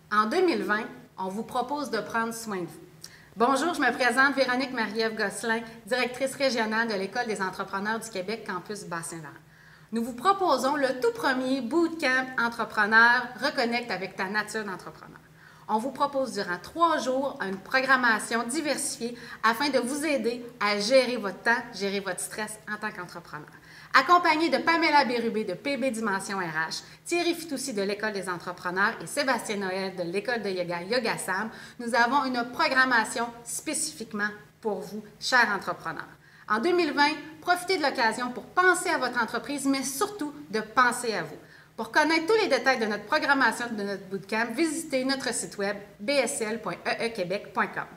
En 2020, on vous propose de prendre soin de vous. Bonjour, je me présente Véronique Marie-Ève Gosselin, directrice régionale de l'École des entrepreneurs du Québec, campus Bas-Saint-Laurent. Nous vous proposons le tout premier Bootcamp Entrepreneur Reconnecte avec ta nature d'entrepreneur. On vous propose durant 3 jours une programmation diversifiée afin de vous aider à gérer votre temps, gérer votre stress en tant qu'entrepreneur. Accompagné de Pamela Bérubé de PB Dimension RH, Thierry Fitoussi de l'École des entrepreneurs et Sébastien Noël de l'École de yoga YogaSam, nous avons une programmation spécifiquement pour vous, chers entrepreneurs. En 2020, profitez de l'occasion pour penser à votre entreprise, mais surtout de penser à vous. Pour connaître tous les détails de notre programmation de notre bootcamp, visitez notre site web bsl.eequebec.com.